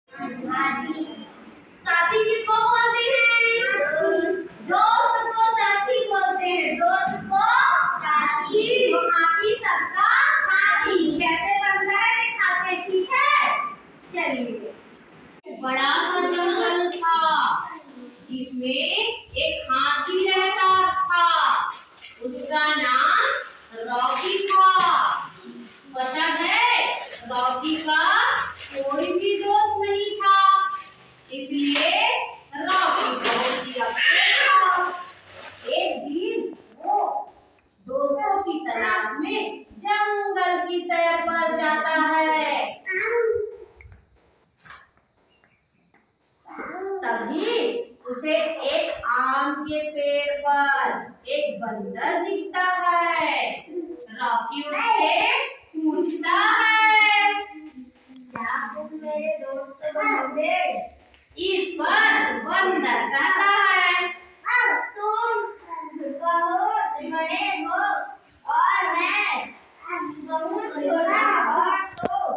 साथी किसको बोलते हैं? दोस्त को साथी बोलते हैं। दोस्त को साथी। तो हाथी सबका साथी कैसे बनता है दिखाते हैं, ठीक है? चलिए। बड़ा सा जंगल था जिसमें एक हाथी रहता था। उसका नाम रॉकी था। पता है रॉकी का कोई भी दोस्त नहीं था, इसलिए रॉकी बहुत ही अकेला था। एक दिन वो दोस्तों की तलाश में जंगल की सैर पर जाता है। तभी उसे एक आम के पेड़ पर एक बंदर दिखता है। रॉकी उससे पूछता है, क्या तुम मेरे दोस्त बनोगे? इस पर बंदर कहता है, तुम बहुत बड़े हो और मैं बहुत छोटा, और तो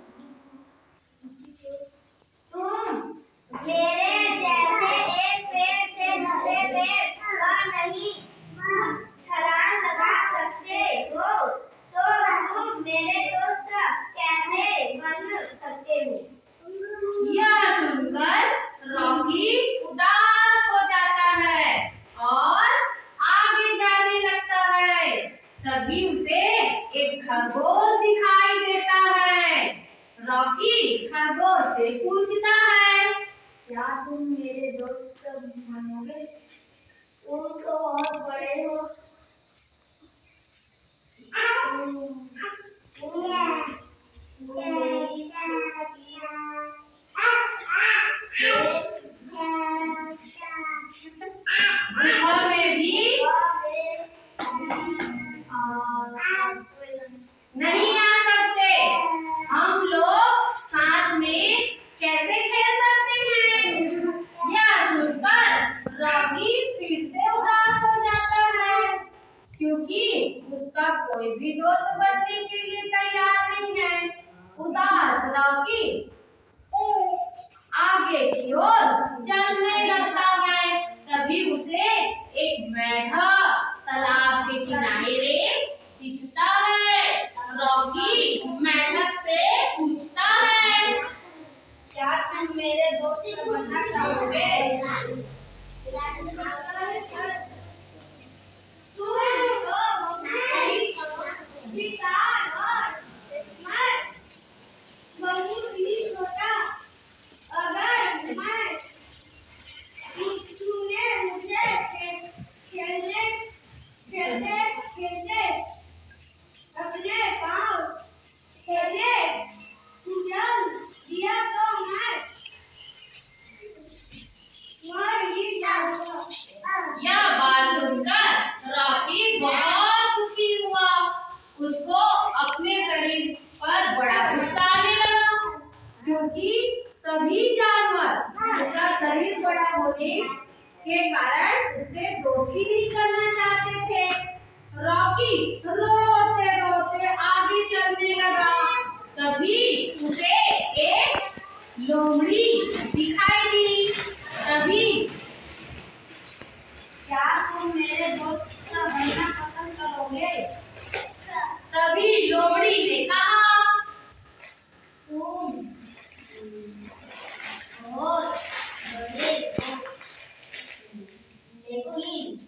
तुम मेरे जैसे एक पेड़ से दूसरे पेड़ पर नहीं छलांग लगा सकते हो, तो तुम मेरे दोस्त कैसे बन सकते हो? यह सुनकर रॉकी उदास हो जाता है और आगे जाने लगता है। तभी उसे एक खरगोश दिखाई देता है। रॉकी खरगोश से पूछता है, क्या तुम मेरे दोस्त बनोगे? तुम तो बहुत बड़े हो। नहीं आ सकते, हम लोग साथ में कैसे खेल सकते हैं? यह सुनकर रॉकी फिर से उदास हो जाता है, क्योंकि उसका कोई भी दोस्त बनने के लिए तैयार नहीं है। उदास रॉकी आगे की ओर चलने लगता है। तभी उसे एक मेंढक तालाब के किनारे दिखता है। रॉकी मेंढक से पूछता है, क्या तुम मेरे दोस्त बनना चाहोगे? सभी जानवर उसका शरीर बड़ा होने के कारण उसे दोस्ती नहीं करना चाहते थे। रॉकी रोते रोते आगे चलने लगा। तभी उसे एक लोमड़ी दिखाई दी। तभी, क्या तुम मेरे दोस्त बनना पसंद करोगे? तभी लोमड़ी ने कहा, तुम बहुत बड़े हो, लेकिन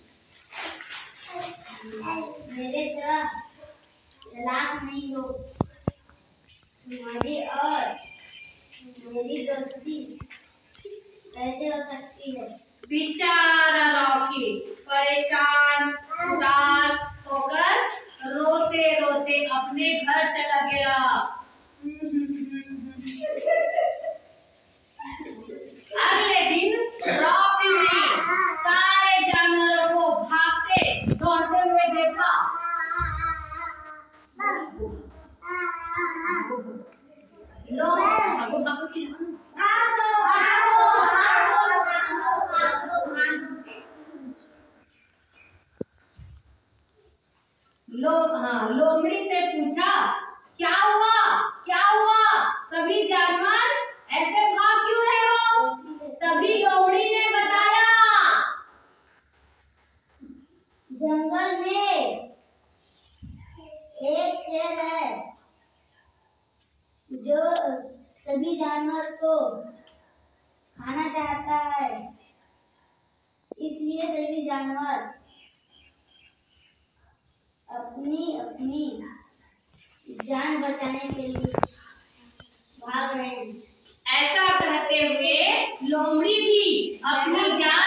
मेरे तरह चालाक नहीं हो। तुम्हारी और मेरी दोस्ती कैसे हो सकती है? बेचारा रॉकी परेशान उदास होकर रोते रोते अपने घर चला गया। अगले दिन रॉकी ने सारे जानवरों को भागते दौड़ते हुए देखा। सभी जानवर को खाना चाहता है, इसलिए सभी जानवर अपनी अपनी जान बचाने के लिए भाग रहे हैं। ऐसा कहते हुए लोमड़ी भी अपनी जान